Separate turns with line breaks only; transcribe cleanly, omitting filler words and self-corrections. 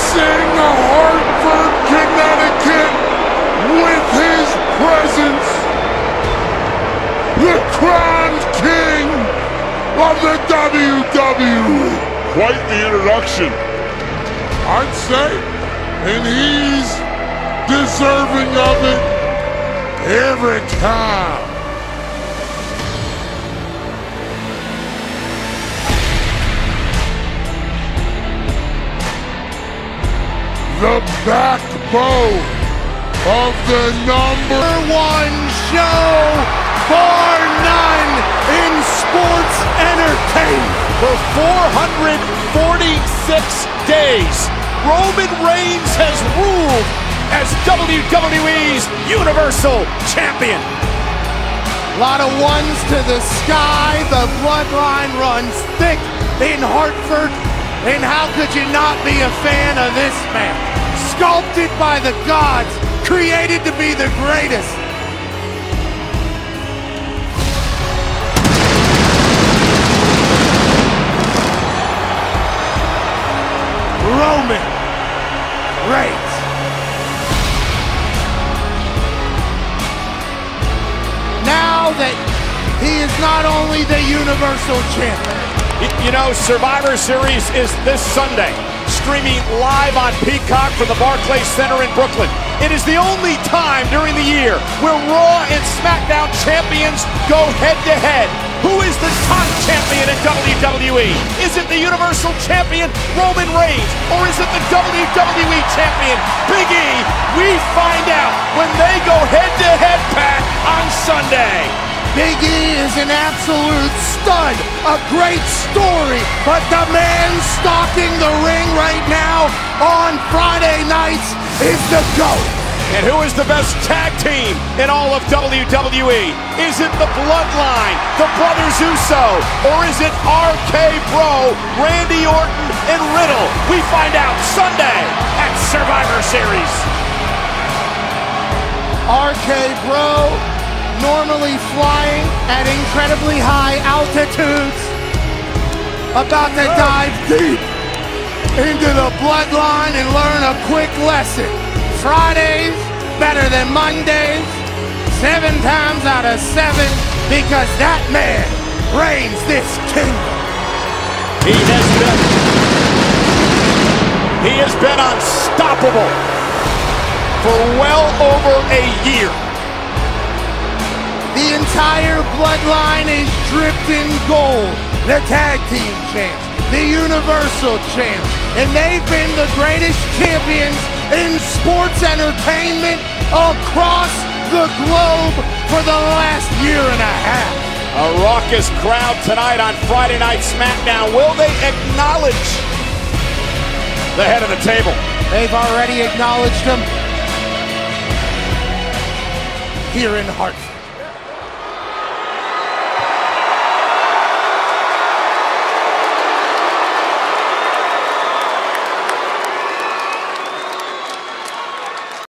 gracing Hartford, Connecticut with his presence, the crowned king of the WWE. Quite the introduction, I'd say, and he's deserving of it every time. The backbone of the #1 show, bar none, in sports entertainment.
For 446 days, Roman Reigns has ruled as WWE's Universal Champion.
A lot of ones to the sky. The bloodline runs thick in Hartford. And how could you not be a fan of this man? Sculpted by the gods, created to be the greatest. Roman Reigns. Now that he is not only the Universal Champion.
You know, Survivor Series is this Sunday, streaming live on Peacock from the Barclays Center in Brooklyn. It is the only time during the year where Raw and SmackDown champions go head-to-head. Who is the top champion in WWE? Is it the Universal Champion, Roman Reigns, or is it the WWE Champion, Big E? We find out when they go head-to-head, Pat, on Sunday.
Big E is an absolute stud, a great story, but the man stalking the ring right now on Friday nights is the GOAT.
And who is the best tag team in all of WWE? Is it the Bloodline, the Brothers Uso, or is it RK Bro, Randy Orton, and Riddle? We find out Sunday at Survivor Series.
RK Bro, normally flying at incredibly high altitudes, about to dive deep into the bloodline and learn a quick lesson. Fridays better than Mondays, 7 times out of 7, because that man reigns this kingdom.
He has been unstoppable for well over a year.
The entire bloodline is dripped in gold. The tag team champs, the Universal champs, and they've been the greatest champions in sports entertainment across the globe for the last year and a half.
A raucous crowd tonight on Friday Night SmackDown. Will they acknowledge the head of the table?
They've already acknowledged him here in Hartford.